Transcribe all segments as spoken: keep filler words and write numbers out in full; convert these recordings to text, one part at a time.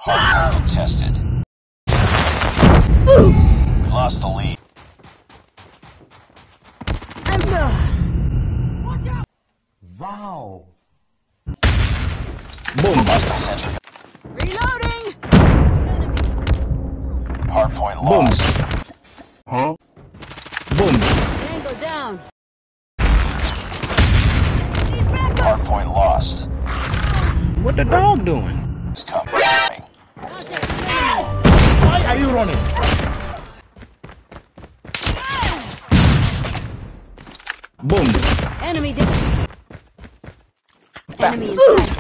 Hardcore contested. We lost the lead. I'm done. Watch out! Wow. Boom. Lost the sentry. Reloading! Hardpoint lost. Huh? Boom. Tango down. Hardpoint lost. What the dog doing? It's coming. Why are you running? Boom. Enemy down. Enemy inside.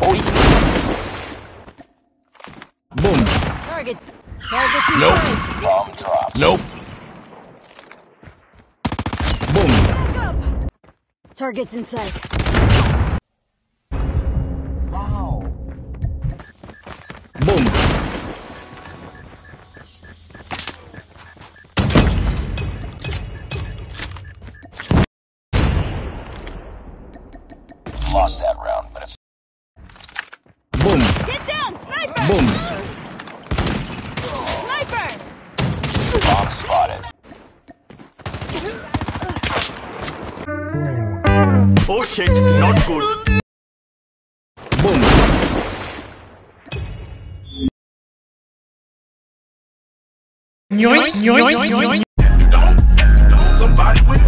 Boom. Target. Target inside. Nope. Bomb dropped. Nope. Boom. Target's inside. Wow. Boom. Lost that round, but it's... Boom. Get down! Sniper! Boom. Sniper! Bomb spotted. Oh shit, not good. Boom. Yoink, yoink, yoink, yoink. Somebody with